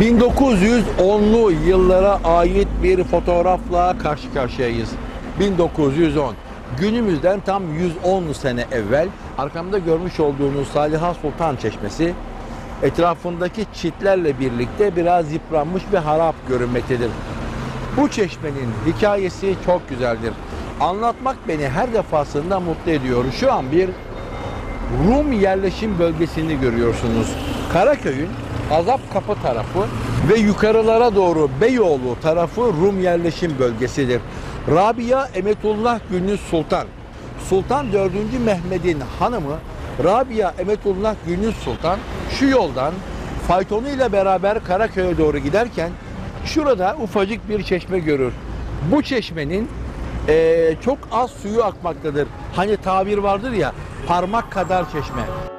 1910'lu yıllara ait bir fotoğrafla karşı karşıyayız. 1910. Günümüzden tam 110 sene evvel arkamda görmüş olduğunuz Saliha Sultan Çeşmesi etrafındaki çitlerle birlikte biraz yıpranmış ve harap görünmektedir. Bu çeşmenin hikayesi çok güzeldir. Anlatmak beni her defasında mutlu ediyor. Şu an bir Rum yerleşim bölgesini görüyorsunuz. Karaköy'ün Azapkapı tarafı ve yukarılara doğru Beyoğlu tarafı Rum yerleşim bölgesidir. Rabia Emetullah Gündüz Sultan, Sultan 4. Mehmet'in hanımı Rabia Emetullah Gündüz Sultan şu yoldan faytonuyla beraber Karaköy'e doğru giderken şurada ufacık bir çeşme görür. Bu çeşmenin çok az suyu akmaktadır. Hani tabir vardır ya, parmak kadar çeşme.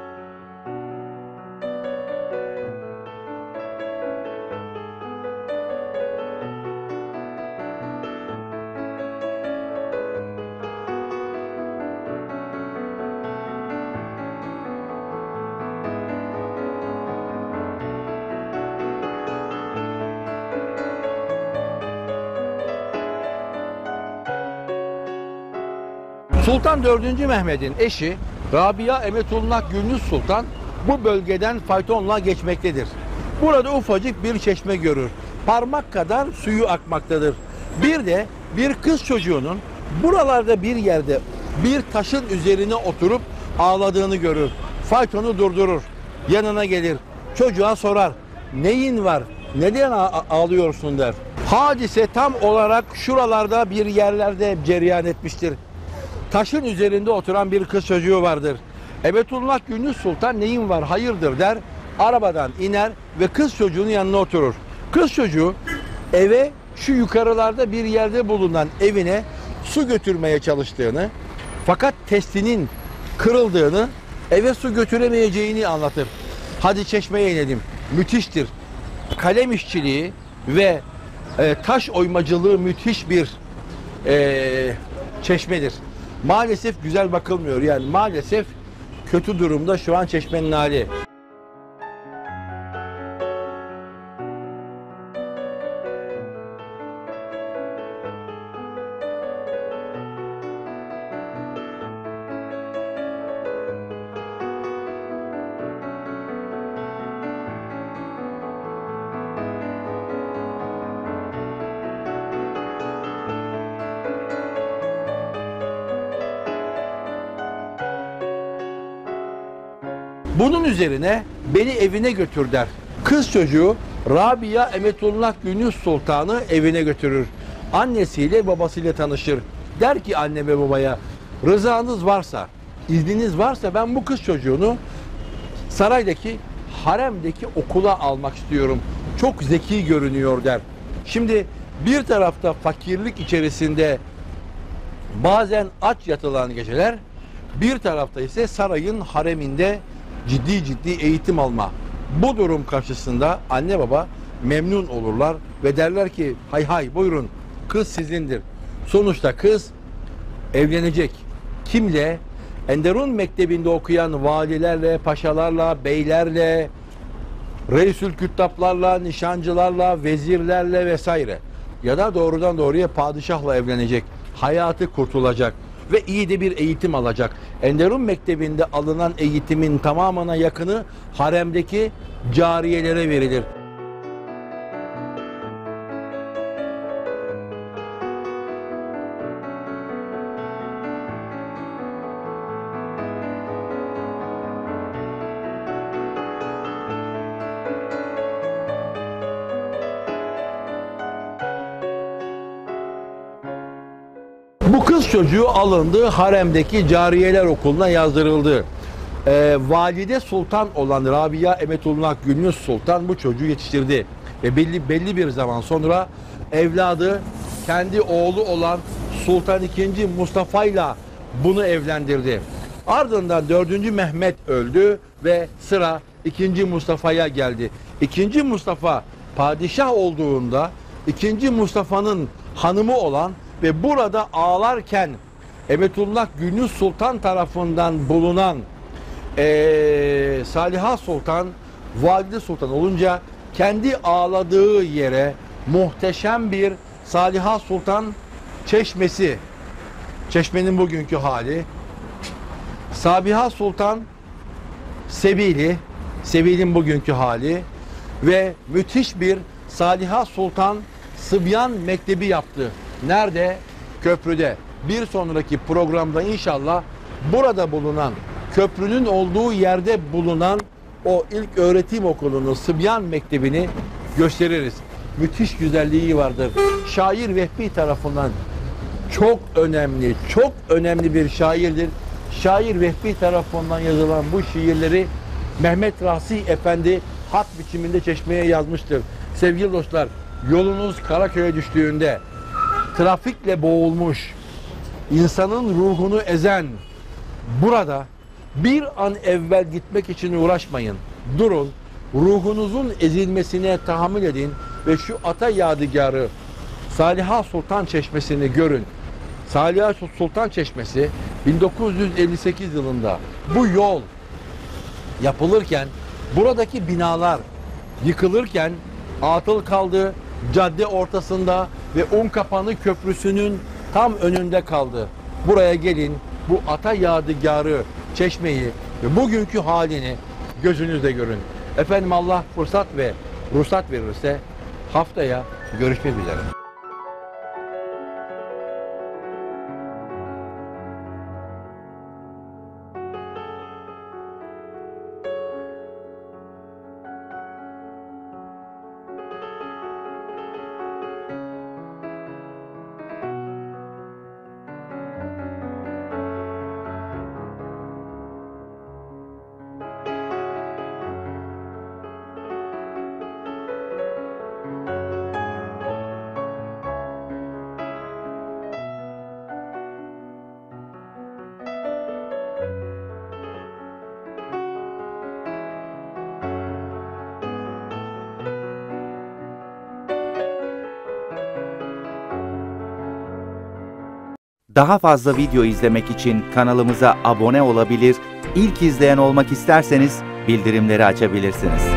Sultan 4. Mehmet'in eşi Rabia Emetullah Gündüz Sultan bu bölgeden faytonla geçmektedir. Burada ufacık bir çeşme görür. Parmak kadar suyu akmaktadır. Bir de bir kız çocuğunun buralarda bir yerde bir taşın üzerine oturup ağladığını görür. Faytonu durdurur. Yanına gelir. Çocuğa sorar. Neyin var? Neden ağlıyorsun der. Hadise tam olarak şuralarda bir yerlerde cereyan etmiştir. Taşın üzerinde oturan bir kız çocuğu vardır. Emetullah Gündüz Sultan neyin var hayırdır der. Arabadan iner ve kız çocuğunun yanına oturur. Kız çocuğu eve şu yukarılarda bir yerde bulunan evine su götürmeye çalıştığını fakat testinin kırıldığını eve su götüremeyeceğini anlatır. Hadi çeşmeye inelim. Müthiştir. Kalem işçiliği ve taş oymacılığı müthiş bir çeşmedir. Maalesef güzel bakılmıyor. Yani maalesef kötü durumda şu an çeşmenin hali. Bunun üzerine beni evine götür der. Kız çocuğu Rabia Emetullah Gündüz Sultan'ı evine götürür. Annesiyle babasıyla tanışır. Der ki anne ve babaya, rızanız varsa, izniniz varsa ben bu kız çocuğunu saraydaki, haremdeki okula almak istiyorum. Çok zeki görünüyor der. Şimdi bir tarafta fakirlik içerisinde bazen aç yatılan geceler, bir tarafta ise sarayın hareminde ciddi eğitim alma. Bu durum karşısında anne baba memnun olurlar ve derler ki hay hay buyurun kız sizindir. Sonuçta kız evlenecek. Kimle? Enderun Mektebi'nde okuyan valilerle, paşalarla, beylerle, reisül küttaplarla, nişancılarla, vezirlerle vesaire. Ya da doğrudan doğruya padişahla evlenecek. Hayatı kurtulacak ve iyi de bir eğitim alacak. Enderun Mektebi'nde alınan eğitimin tamamına yakını haremdeki cariyelere verilir. Bu kız çocuğu alındı, haremdeki cariyeler okuluna yazdırıldı. Valide Sultan olan Rabia Emetullah Gündüz Sultan bu çocuğu yetiştirdi. Ve belli bir zaman sonra evladı kendi oğlu olan Sultan II. Mustafa ile bunu evlendirdi. Ardından 4. Mehmet öldü ve sıra 2. Mustafa'ya geldi. 2. Mustafa padişah olduğunda 2. Mustafa'nın hanımı olan ve burada ağlarken Emetullah Gündüz Sultan tarafından bulunan Saliha Sultan, Valide Sultan olunca kendi ağladığı yere muhteşem bir Saliha Sultan Çeşmesi, çeşmenin bugünkü hali, Sabiha Sultan Sebili, Sebil'in bugünkü hali ve müthiş bir Saliha Sultan Sıbyan Mektebi yaptı. Nerede? Köprüde. Bir sonraki programda inşallah burada bulunan, köprünün olduğu yerde bulunan o ilk öğretim okulunu, Sıbyan Mektebi'ni gösteririz. Müthiş güzelliği vardır. Şair Vehbi tarafından çok önemli bir şairdir. Şair Vehbi tarafından yazılan bu şiirleri Mehmet Rasih Efendi hat biçiminde Çeşme'ye yazmıştır. Sevgili dostlar, yolunuz Karaköy'e düştüğünde trafikle boğulmuş, insanın ruhunu ezen burada bir an evvel gitmek için uğraşmayın. Durun, ruhunuzun ezilmesine tahammül edin ve şu ata yadigarı Saliha Sultan Çeşmesi'ni görün. Saliha Sultan Çeşmesi 1958 yılında bu yol yapılırken, buradaki binalar yıkılırken atıl kaldı, cadde ortasında ve Unkapanı Köprüsü'nün tam önünde kaldı. Buraya gelin, bu ata yadigarı çeşmeyi ve bugünkü halini gözünüzle görün. Efendim, Allah fırsat ve ruhsat verirse haftaya görüşmek üzere. Daha fazla video izlemek için kanalımıza abone olabilir, ilk izleyen olmak isterseniz bildirimleri açabilirsiniz.